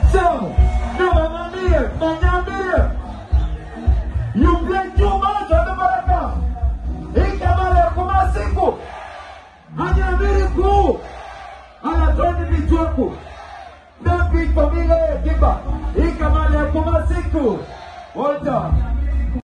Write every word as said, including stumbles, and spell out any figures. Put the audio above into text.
So, no, I'm here, I'm here. You play too much on the baraka. Ikamale kumasiku. Hanya miriku. Anatoni bituaku. Nabi familia kiba. Ikamale kumasiku. Hold on.